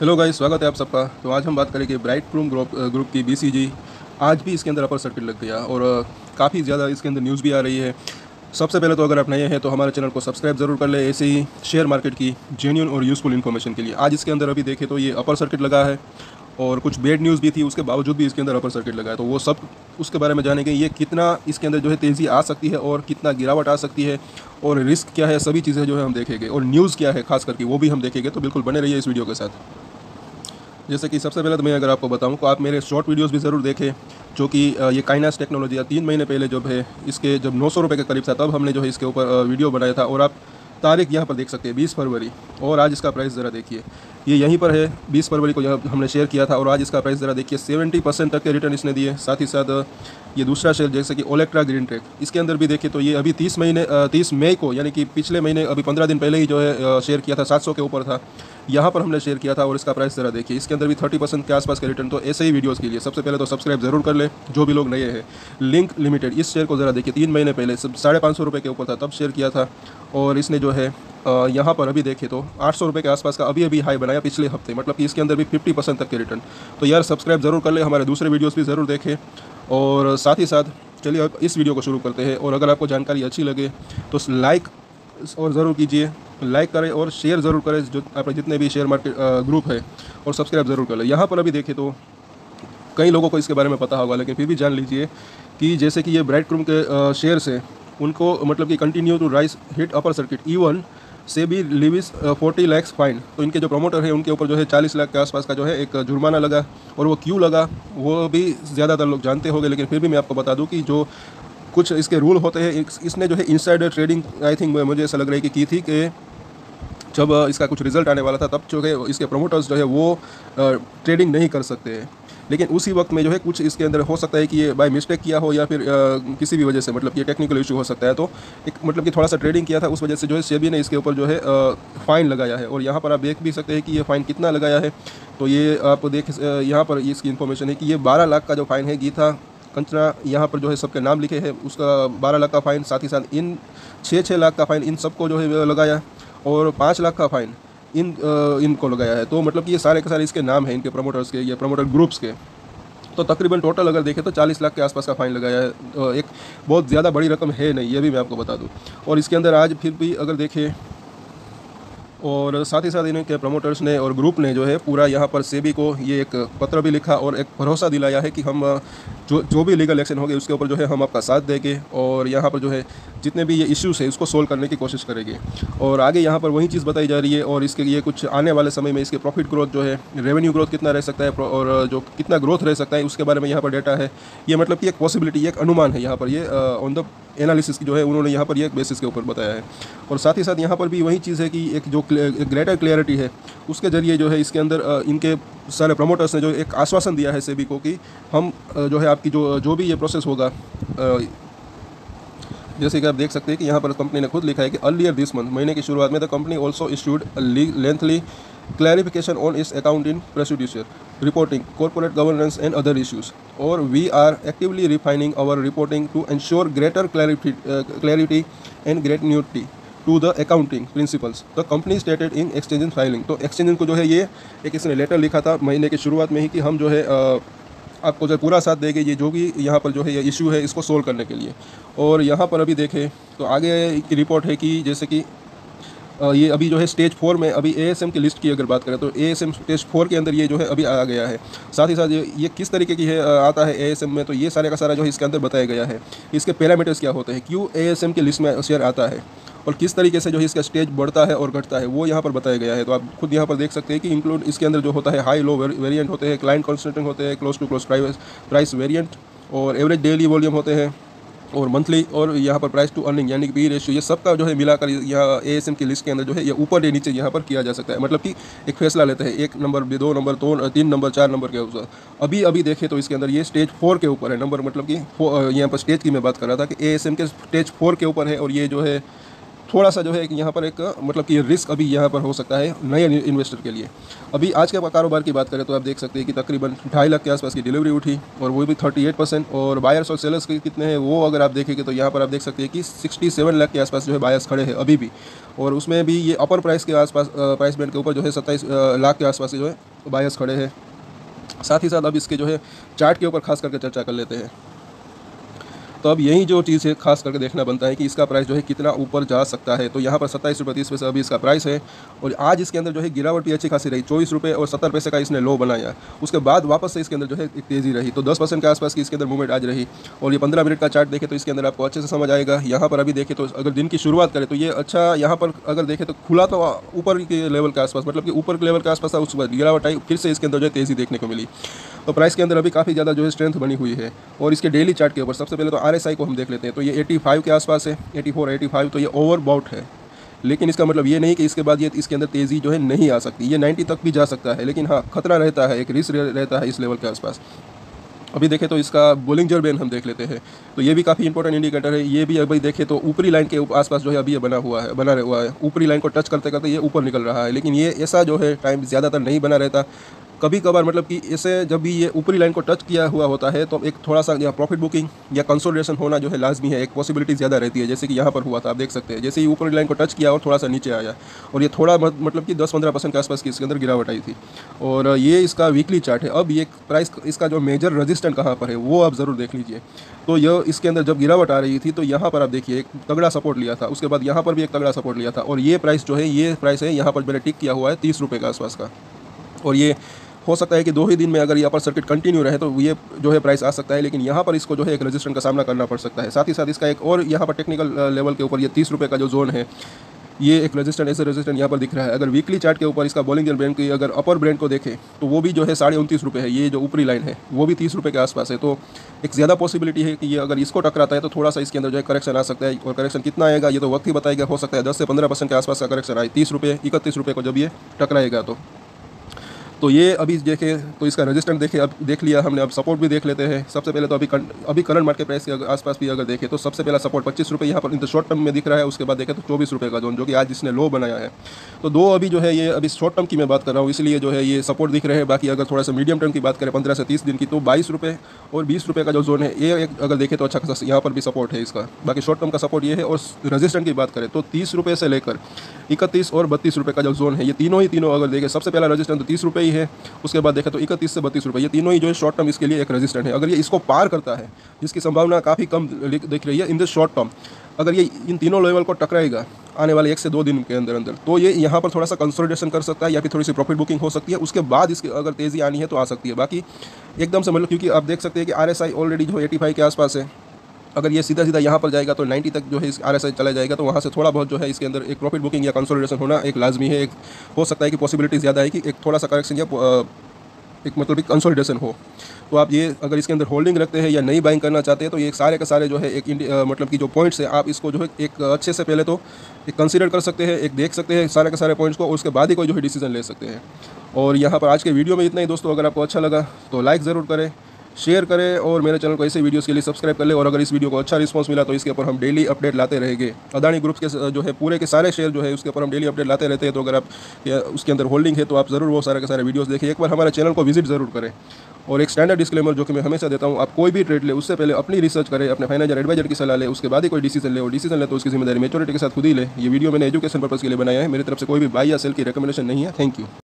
Hello guys, स्वागत है आप सबका। तो आज हम बात करेंगे ब्राइटकॉम ग्रुप की बीसीजी। आज भी इसके अंदर अपर सर्किट लग गया और काफ़ी ज़्यादा इसके अंदर न्यूज़ भी आ रही है। सबसे पहले तो अगर आप नए हैं तो हमारे चैनल को सब्सक्राइब ज़रूर कर ले, ऐसे ही शेयर मार्केट की जेन्युइन और यूज़फुल इन्फॉर्मेशन के लिए। आज इसके अंदर अभी देखें तो ये अपर सर्किट लगा है और कुछ बैड न्यूज़ भी थी, उसके बावजूद भी इसके अंदर अपर सर्किट लगा है। तो वो सब उसके बारे में जानेंगे, ये कितना इसके अंदर जो है तेज़ी आ सकती है और कितना गिरावट आ सकती है और रिस्क क्या है, सभी चीज़ें जो है हम देखेंगे और न्यूज़ क्या है खास करके वो भी हम देखेंगे। तो बिल्कुल बने रहिए इस वीडियो के साथ। जैसे कि सबसे पहले तो मैं अगर आपको बताऊं तो आप मेरे शॉर्ट वीडियोस भी ज़रूर देखें, जो कि ये काइनास टेक्नोलॉजी 3 महीने पहले जब है इसके जब 900 रुपये के करीब था, तब हमने जो है इसके ऊपर वीडियो बनाया था। और आप तारीख यहाँ पर देख सकते हैं 20 फरवरी, और आज इसका प्राइस ज़रा देखिए, ये यहीं पर है। 20 फरवरी को यह हमने शेयर किया था और आज इसका प्राइस ज़रा देखिए 70% तक के रिटर्न इसने दिए। साथ ही साथ ये दूसरा शेयर जैसे कि ओलेक्ट्रा ग्रीन टेक, इसके अंदर भी देखिए तो ये अभी 30 मई को, यानी कि पिछले महीने अभी 15 दिन पहले ही जो है शेयर किया था, 700 के ऊपर था। यहाँ पर हमने शेयर किया था और इसका प्राइस ज़रा देखिए, इसके अंदर भी 30% के आसपास के रिटर्न। तो ऐसे ही वीडियोस के लिए सबसे पहले तो सब्सक्राइब ज़रूर कर ले, जो भी लोग नए हैं। लिंक लिमिटेड, इस शेयर को ज़रा देखिए, 3 महीने पहले सब 550 रुपये के ऊपर था, तब शेयर किया था और इसने जो है यहाँ पर अभी देखें तो 800 रुपये के आसपास का अभी हाई बनाया पिछले हफ्ते, मतलब कि इसके अंदर भी 50% तक के रिटर्न। तो यार सब्सक्राइब ज़रूर कर ले, हमारे दूसरे वीडियोस भी ज़रूर देखें। और साथ ही साथ चलिए अब इस वीडियो को शुरू करते हैं। और अगर आपको जानकारी अच्छी लगे तो लाइक और ज़रूर कीजिए, लाइक करें और शेयर ज़रूर करें जो अपने जितने भी शेयर मार्केट ग्रुप है, और सब्सक्राइब ज़रूर कर लें। यहाँ पर अभी देखें तो कई लोगों को इसके बारे में पता होगा, लेकिन फिर भी जान लीजिए कि जैसे कि ये ब्राइटकॉम के शेयर्स हैं, उनको मतलब कि continue to rise hit upper circuit even से भी लिविस 40 लाख फाइन। तो इनके जो प्रमोटर है उनके ऊपर जो है 40 लाख के आसपास का जो है एक जुर्माना लगा। और वो क्यों लगा वो भी ज़्यादातर लोग जानते होंगे, लेकिन फिर भी मैं आपको बता दूं कि जो कुछ इसके रूल होते हैं, इसने जो है इनसाइडर ट्रेडिंग आई थिंक मुझे ऐसा लग रहा है कि की थी कि जब इसका कुछ रिजल्ट आने वाला था, तब जो है इसके प्रमोटर्स जो है वो ट्रेडिंग नहीं कर सकते हैं। लेकिन उसी वक्त में जो है कुछ इसके अंदर हो सकता है कि ये बाय मिस्टेक किया हो या फिर किसी भी वजह से, मतलब ये टेक्निकल इशू हो सकता है। तो एक मतलब कि थोड़ा सा ट्रेडिंग किया था, उस वजह से जो है सेबी ने इसके ऊपर जो है फ़ाइन लगाया है। और यहाँ पर आप देख भी सकते हैं कि ये फ़ाइन कितना लगाया है। तो ये आप देख यहाँ पर इसकी इन्फॉर्मेशन है कि ये 12 लाख का जो फ़ाइन है, गीता कंचना यहाँ पर जो है सबके नाम लिखे हैं, उसका 12 लाख का फ़ाइन। साथ ही साथ इन 6 लाख का फ़ाइन इन सबको जो है लगाया और 5 लाख का फ़ाइन इनको लगाया है। तो मतलब कि ये सारे के सारे इसके नाम हैं, इनके प्रमोटर्स के या प्रमोटर ग्रुप्स के। तो तकरीबन टोटल अगर देखें तो 40 लाख के आसपास का फ़ाइन लगाया है। एक बहुत ज़्यादा बड़ी रकम है नहीं, ये भी मैं आपको बता दूं। और इसके अंदर आज फिर भी अगर देखें, और साथ ही साथ इनके प्रमोटर्स ने और ग्रुप ने जो है पूरा यहाँ पर सेबी को ये एक पत्र भी लिखा और एक भरोसा दिलाया है कि हम जो भी लीगल एक्शन होंगे उसके ऊपर जो है हम आपका साथ देंगे, और यहाँ पर जो है जितने भी ये इश्यूज़ है उसको सोल्व करने की कोशिश करेंगे। और आगे यहाँ पर वही चीज़ बताई जा रही है, और इसके लिए कुछ आने वाले समय में इसके प्रॉफिट ग्रोथ जो है, रेवेन्यू ग्रोथ कितना रह सकता है और जो कितना ग्रोथ रह सकता है उसके बारे में यहाँ पर डेटा है। ये मतलब कि एक पॉसिबिलिटी, एक अनुमान है यहाँ पर, ये ऑन द एनालिसिस की जो है उन्होंने यहाँ पर ये बेसिस के ऊपर बताया है। और साथ ही साथ यहाँ पर भी वही चीज़ है कि एक जो ग्रेटर क्लियरिटी है उसके ज़रिए जो है इसके अंदर इनके सारे प्रमोटर्स ने जो एक आश्वासन दिया है सेबी को कि हम जो है आपकी जो भी ये प्रोसेस होगा, जैसे कि आप देख सकते हैं कि यहाँ पर कंपनी ने खुद लिखा है कि अर्लियर दिस मंथ, महीने की शुरुआत में the company also issued lengthy clarification on its account in procedure reporting corporate governance and other issues, और we are actively refining our reporting to ensure greater clarity and granularity to the accounting principles the company stated in exchange filing. तो exchange को जो है ये एक इसने letter लिखा था महीने की शुरुआत में ही कि हम जो है आपको जो पूरा साथ देंगे, ये जो भी यहाँ पर जो है ये इशू है इसको सोल्व करने के लिए। और यहाँ पर अभी देखें तो आगे की रिपोर्ट है कि जैसे कि ये अभी जो है स्टेज 4 में अभी एएसएम की लिस्ट की अगर बात करें तो एएसएम स्टेज 4 के अंदर ये जो है अभी आ गया है। साथ ही साथ ये किस तरीके की है आता है एएसएम में, तो ये सारे का सारा जो है इसके अंदर बताया गया है। इसके पैरामीटर्स क्या होते हैं, क्यों एएसएम की लिस्ट में शेयर आता है और किस तरीके से जो है इसका स्टेज बढ़ता है और घटता है, वो यहाँ पर बताया गया है। तो आप खुद यहाँ पर देख सकते हैं कि इंक्लूड इसके अंदर जो होता है हाई लो वेरिएंट होते हैं, क्लाइंट कॉन्सेंट्रेटिंग होते हैं, close to close price variant, और एवरेज डेली वॉल्यूम होते हैं, और मंथली, और यहाँ पर प्राइस टू अर्निंग यानी कि पी रेशियो, ये सब का जो है मिलाकर यहाँ एएसएम की लिस्ट के अंदर जो है ये ऊपर या नीचे यहाँ पर किया जा सकता है। मतलब कि एक फैसला लेते हैं 1 नंबर, 2 नंबर, 3 नंबर, 4 नंबर के ऊपर। अभी देखें तो इसके अंदर ये स्टेज 4 के ऊपर है नंबर, मतलब कि यहाँ पर स्टेज की मैं बात कर रहा था कि एएसएम के स्टेज 4 के ऊपर है, और ये जो है थोड़ा सा जो है कि यहाँ पर एक मतलब कि रिस्क अभी यहाँ पर हो सकता है नए इन्वेस्टर के लिए। अभी आज के कारोबार की बात करें तो आप देख सकते हैं कि तकरीबन 2.5 लाख के आसपास की डिलीवरी उठी, और वो भी 38%। और बायर्स और सेलर्स के कितने हैं वो अगर आप देखेंगे तो यहाँ पर आप देख सकते हैं कि 67 लाख के आसपास जो है बायर्स खड़े हैं अभी भी, और उसमें भी ये अपर प्राइस के आसपास प्राइस बैंड के ऊपर जो है 27 लाख के आसपास जो है बायर्स खड़े हैं। साथ ही साथ अब इसके जो है चार्ट के ऊपर खास करके चर्चा कर लेते हैं। तो अब यही जो चीज़ है खास करके देखना बनता है कि इसका प्राइस जो है कितना ऊपर जा सकता है। तो यहाँ पर 27.30 रुपये अभी इसका प्राइस है, और आज इसके अंदर जो है गिरावट भी अच्छी खासी रही, 24 रुपये और 70 पैसे का इसने लो बनाया। उसके बाद वापस से इसके अंदर जो है एक तेज़ी रही, तो 10% के आसपास की इसके अंदर मूवमेंट आज रही। और ये 15 मिनट का चार्ट देखें तो इसके अंदर आपको अच्छे से समझ आएगा। यहाँ पर अभी देखें तो अगर दिन की शुरुआत करें तो ये अच्छा, यहाँ पर अगर देखें तो खुला तो ऊपर के लेवल के आसपास, मतलब कि ऊपर के लेवल के आसपास था, उसके बाद गिरावट आई, फिर से इसके अंदर जो है तेज़ी देखने को मिली। तो प्राइस के अंदर अभी काफ़ी ज़्यादा जो है स्ट्रेंथ बनी हुई है। और इसके डेली चार्ट के ऊपर सबसे पहले तो RSI को हम देख लेते हैं, तो ये 85 के आसपास है, 84 85, तो ये ओवरबॉट है। लेकिन इसका मतलब ये नहीं कि इसके बाद ये इसके अंदर तेज़ी जो है नहीं आ सकती, ये 90 तक भी जा सकता है, लेकिन हाँ खतरा रहता है, एक रिस्क रहता है इस लेवल के आसपास। अभी देखें तो इसका बोलिंजर बैंड हम देख लेते हैं, तो ये भी काफ़ी इंपॉर्टेंट इंडिकेटर है। ये भी अभी देखें तो ऊपरी लाइन के आसपास जो है अभी ये बना हुआ है, ऊपरी लाइन को टच करते करते ये ऊपर निकल रहा है। लेकिन ये ऐसा जो है टाइम ज़्यादातर नहीं बना रहता, कभी कभार मतलब कि ऐसे जब भी ये ऊपरी लाइन को टच किया हुआ होता है तो एक थोड़ा सा या प्रॉफिट बुकिंग या कंसोलिडेशन होना जो है लाजमी है, एक पॉसिबिलिटी ज़्यादा रहती है, जैसे कि यहाँ पर हुआ था। आप देख सकते हैं जैसे ही ऊपरी लाइन को टच किया और थोड़ा सा नीचे आया, और ये थोड़ा मतलब कि 10-15% के आसपास की इसके अंदर गिरावट आई थी। और ये इसका वीकली चार्ट है। अब ये प्राइस इसका जो मेजर रजिस्टेंट कहाँ पर है वो आप ज़रूर देख लीजिए। तो यह इसके अंदर जब गिरावट आ रही थी तो यहाँ पर आप देखिए एक तगड़ा सपोर्ट लिया था, उसके बाद यहाँ पर भी एक तगड़ा सपोर्ट लिया था, और ये प्राइस जो है ये प्राइस है यहाँ पर मैंने टिक किया हुआ है 30 रुपये के आसपास का। और ये हो सकता है कि 2 ही दिन में अगर ये अपर सर्किट कंटिन्यू रहे तो ये जो है प्राइस आ सकता है, लेकिन यहाँ पर इसको जो है एक रेजिस्टेंस का सामना करना पड़ सकता है। साथ ही साथ इसका एक और यहाँ पर टेक्निकल लेवल के ऊपर ये 30 रुपये का जो जोन है, ये एक रेजिस्टेंस ऐसे रेजिस्टेंस यहाँ पर दिख रहा है। अगर वीकली चार्ट के ऊपर इसका बॉलिंजर बैंड की अगर अपर बैंड को देखें तो वो भी जो है 29.5 रुपये है, ये जो ऊपरी लाइन है वो भी 30 रुपये के आसपास है। तो एक ज़्यादा पॉसिबिलिटी है कि ये अगर इसको टकराता है तो थोड़ा सा इसके अंदर जो है करेक्शन आ सकता है, और करेक्शन कितना आएगा ये तो वक्त ही बताएगा। हो सकता है 10 से 15% के आसपास का करेक्शन आए, 30 रुपये 31 रुपये को जब ये टकराएगा तो ये अभी देखें तो इसका रेजिस्टेंस देखें, अब देख लिया हमने, अब सपोर्ट भी देख लेते हैं। सबसे पहले तो अभी करंट मार्केट प्राइस के आसपास भी अगर देखें तो सबसे पहला सपोर्ट 25 रुपये यहाँ पर इन द शॉर्ट टर्म में दिख रहा है। उसके बाद देखें तो 24 रुपये का जोन जो कि आज इसने लो बनाया है। तो दो अभी जो है ये अभी शॉर्ट टर्म की मैं बात कर रहा हूँ, इसलिए जो है ये सपोर्ट दिख रहे हैं। बाकी अगर थोड़ा सा मीडियम टर्म की बात करें 15 से 30 दिन की, तो 22 रुपये और 20 रुपये का जो जोन है ये एक अगर देखें तो अच्छा खासा यहाँ पर भी सपोर्ट है इसका। बाकी शॉर्ट टर्म का सपोर्ट ये है। और रेजिस्टेंस की बात करें तो 30 रुपये से लेकर 31 और 32 रुपये का जो जोन है, ये तीनों अगर देखें, सबसे पहला रेजिस्टेंस तो 30 रुपये ही है, उसके बाद देखें तो 31 से 32 रुपये, ये तीनों ही जो है शॉर्ट टर्म इसके लिए एक रेजिस्टेंट है। अगर ये इसको पार करता है, जिसकी संभावना काफ़ी कम दिख रही है इन द शॉर्ट टर्म, अगर ये इन तीनों लेवल को टकराएगा आने वाले 1 से 2 दिन के अंदर तो ये यहाँ पर थोड़ा सा कंसोलिडेशन कर सकता है, या फिर थोड़ी सी प्रॉफिट बुकिंग हो सकती है। उसके बाद इसकी अगर तेज़ी आनी है तो आ सकती है। बाकी एकदम से मतलब, क्योंकि आप देख सकते हैं कि RSI ऑलरेडी जो 85 के आसपास है, अगर ये सीधा यहाँ पर जाएगा तो 90 तक जो है इस RSI चला जाएगा, तो वहाँ से थोड़ा बहुत जो है इसके अंदर एक प्रॉफिट बुकिंग या कंसोलिडेशन होना एक लाजमी है। एक हो सकता है कि पॉसिबिलिटी ज़्यादा है कि एक थोड़ा सा करेक्शन या एक मतलब एक कंसोलिडेशन हो। तो आप ये अगर इसके अंदर होल्डिंग रखते हैं या नई बाइंग करना चाहते हैं तो ये सारे के सारे जो है एक मतलब कि जो पॉइंट्स है आप इसको जो है एक अच्छे से पहले तो एक कंसीडर कर सकते हैं, एक देख सकते हैं सारे के सारे पॉइंट्स को, और उसके बाद ही कोई जो है डिसीजन ले सकते हैं। और यहाँ पर आज के वीडियो में इतना ही दोस्तों। अगर आपको अच्छा लगा तो लाइक ज़रूर करें, शेयर करें, और मेरे चैनल को ऐसे वीडियोस के लिए सब्सक्राइब कर ले। और अगर इस वीडियो को अच्छा रिस्पांस मिला तो इसके ऊपर हम डेली अपडेट लाते रहेंगे। अदानी ग्रुप के जो है पूरे के सारे शेयर जो है उसके ऊपर हम डेली अपडेट लाते रहते हैं। तो अगर आप उसके अंदर होल्डिंग है तो आप ज़रूर वो सारे के सारे वीडियोस देखिए। एक बार हमारे चैनल को विजिट ज़रूर करें। और एक स्टैंडर्ड डिस्क्लेमर जो कि मैं हमेशा देता हूँ, आप कोई भी ट्रेड ले उससे पहले अपनी रिसर्च करें, अपने फाइनेंशियल एडवाइजर की सलाह ले, उसके बाद ही कोई डिसीजन ले। और डिसीजन ले तो उसकी जिम्मेदारी मैच्योरिटी के साथ खुद ही ले। ये वीडियो मैंने एजुकेशन पर्पज़ के लिए बनाया है, मेरी तरफ से कोई भी बाय या सेल की रिकमेंडेशन नहीं है। Thank you.